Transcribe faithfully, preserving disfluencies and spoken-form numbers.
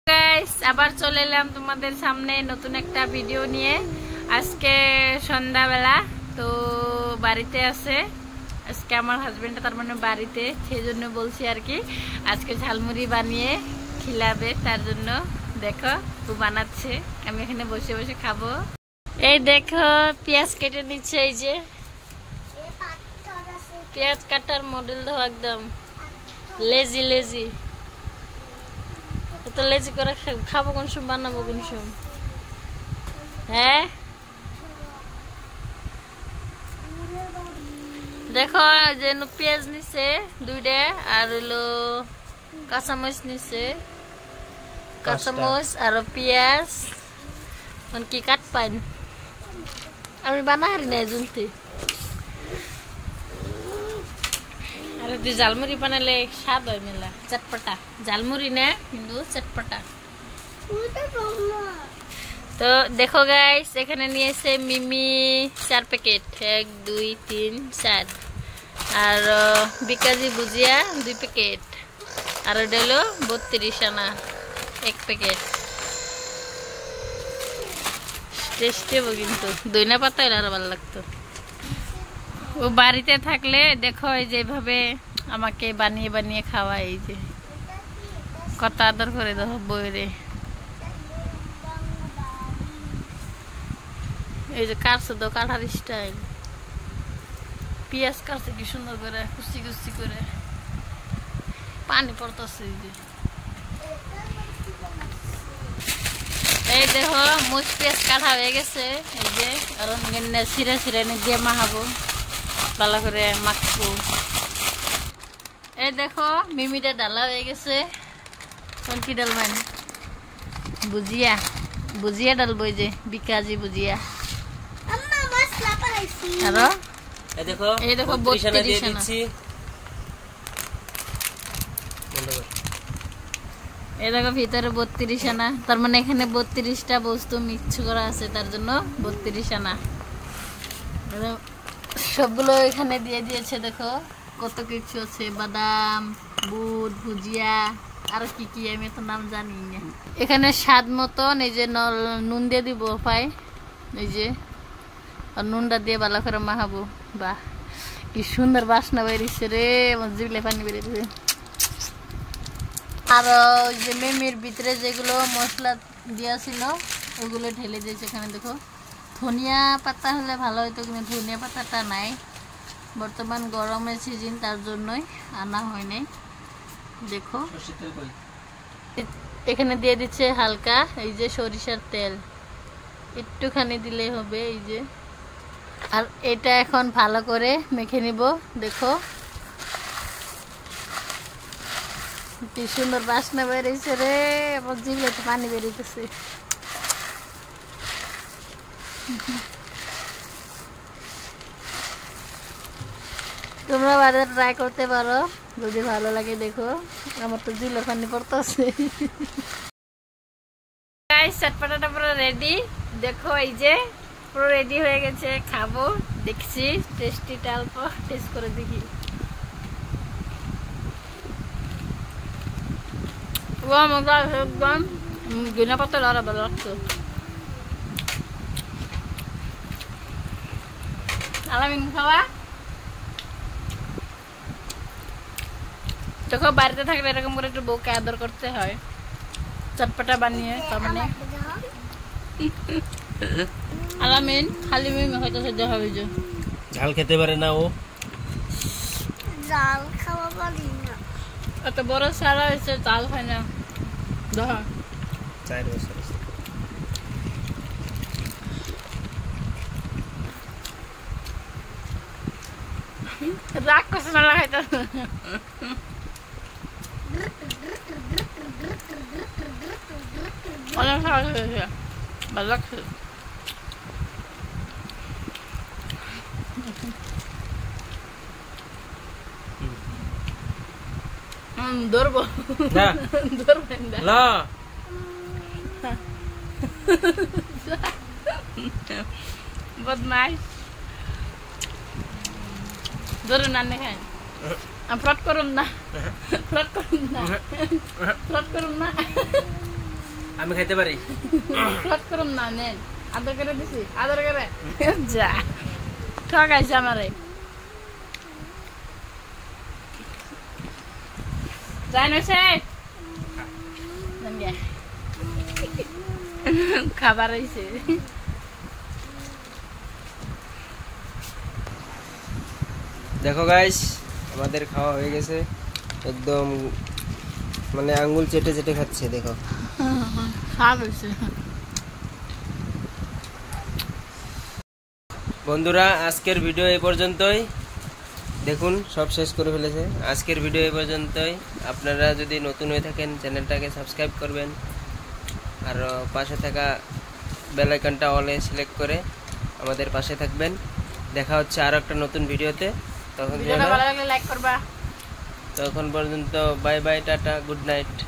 Guys আবার চলে এলাম তোমাদের সামনে নতুন একটা ভিডিও নিয়ে। আজকে সন্ধ্যাবেলা তো বাড়িতে আছে, আজকে আমার হাজবেন্ডটা তার মানে বাড়িতে, সেই জন্য বলছি আর কি আজকে ঝালমুড়ি বানিয়ে খিলাবে, তার জন্য দেখো ও বানাচ্ছে, আমি এখানে বসে বসে খাবো। এই দেখো পেঁয়াজ কেটে নিচ্ছে, এই যে পেঁয়াজ কাটার মডেল দেখো, একদম লেজি লেজি। তো লেজি করে খাবো কোন সময়, বানাবো কোন সময়? হ্যাঁ দেখো যে পেঁয়াজ নিছে দুইটা, আর হলো কাঁচামরিচ নিছে, কাঁচামরিচ আর পেঁয়াজ কি কাট পাইন আমি বানা হারি নাই জুনতে। আর তুই ঝালমুড়ি বানালে স্বাদ হয় মেলা, চটপটা ঝালমুড়ি না কিন্তু চটপটা। তো দেখো গাইস এখানে নিয়েছে মিমি চার প্যাকেট, এক দুই তিন চার, আর বিকাজি ভুজিয়া দুই প্যাকেট, আর ওটা হলো বত্রিশ আনা এক প্যাকেট। টেস্টি হবো কিন্তু দইনা পাতা হলে আরো ভালো লাগতো। ও বাড়িতে থাকলে দেখো এই যেভাবে আমাকে বানিয়ে বানিয়ে খাওয়া, এই যে কত আদর করে দেখো বইরে। এই যে কাটছে তো কাটার স্টাইল, পেঁয়াজ কাটছে কি সুন্দর করে কুচি কুচি করে, পানি পড়তেছে। এই যে এই দেখো মুচ পেঁয়াজ কাটা হয়ে গেছে, এই যে আর ছিঁড়ে ছিঁড়ে দিয়ে মাখাবো, ভালো করে মাখবো। এই দেখো মিমিটা ডালা হয়ে গেছে, কোন কি ডালবেন? ভুজিয়া, ভুজিয়া ডালবো, এই যে বিকাজি ভুজিয়া। আরো এই দেখো এই দেখো বত্রিশ আনা, এই দেখো ভিতরে বত্রিশ আনা, তার মানে এখানে বত্রিশটা বস্তু মিক্স করা আছে, তার জন্য বত্রিশ আনা। সবগুলো এখানে দিয়ে দিয়েছে, দেখো কত কিছু আছে, বাদাম, বুট, ভুজিয়া, আর কি কি আমি তো নাম জানি না। এখানে স্বাদ মতন এই যে নুন দিয়ে দিব পাই, এই যে আর নুনটা দিয়ে ভালো করে মাখাবো। বাহ কি সুন্দর বাসনা বেরিয়েছে রে, আমার জিভে পানি বেরিয়েছে। আর ওই যে মেমির ভিতরে যেগুলো মশলা দেওয়া ছিল ওগুলো ঢেলে দিয়েছে এখানে। দেখো ধনিয়া পাতা হলে ভালো হতো, কিন্তু ধনিয়া পাতাটা নাই, বর্তমান গরমের সিজন, তার জন্যই আনা হয় নাই। দেখো এখানে দিয়ে দিচ্ছে হালকা এই যে সরিষার তেল, একটুখানি দিলেই হবে। এই যে আর এটা এখন ভালো করে মেখে নিব। দেখো কি সুন্দর বাসনা বেরিয়েছে রে, আমার জিভে পানি বেরিয়েছে। তোমরা বাড়িতে ট্রাই করতে পারো যদি ভালো লাগে। দেখো আমার তো জিভে পানি পড়তেছে। গাইস চটপটাটা পুরো রেডি, দেখো এই যে পুরো রেডি হয়ে গেছে, খাবো। দেখছি টেস্টিটা অল্প টেস্ট করে দেখি। মজা আছে একদম, ধনিয়া পাতা আরো ভালো লাগতো। আলামিন খাওয়া দেখো, বাড়িতে থাকলে এরকম করে একটু বউকে আদর করতে হয়, চটপটা বানিয়ে। তার মানে আলামিন খালি মিমি হয়তো সহ্য হবে, যে ঝাল খেতে পারে না, ও জাল খাওয়া পারি না, এত বড় সারা হয়েছে জাল খায় না। দেখো চার বছর রাগ করছে না, লাগাইতে অনেক সারা হয়েছে, ভালো লাগছে। হুম ধরবো না, ধরবেন না বদমাইশ, ধরুন না খাই ফ্রড করুন না, ফ্রড করুন না, ফ্রড করুন না। আমি খাইতে পারি ফট করুম না নেন আদর করে দিছি আদর করে যা ঠকাইছে আমারে যাই নছে খাবার হয়েছে দেখো গাইস আমাদের খাওয়া হয়ে গেছে একদম মানে আঙ্গুল চেটে চেটে খাচ্ছে দেখো স্বাদ হয়েছে বন্ধুরা আজকের ভিডিও এই পর্যন্তই দেখুন সব শেষ করে ফেলেছে আজকের ভিডিও এই পর্যন্তই আপনারা যদি নতুন হয়ে থাকেন চ্যানেলটাকে সাবস্ক্রাইব করবেন আর পাশে থাকা বেল আইকনটা অলে সিলেক্ট করে আমাদের পাশে থাকবেন দেখা হচ্ছে আরো একটা নতুন ভিডিওতে তখন ভিডিওটা ভালো লাগলে লাইক করবা তখন পর্যন্ত bye bye tata good night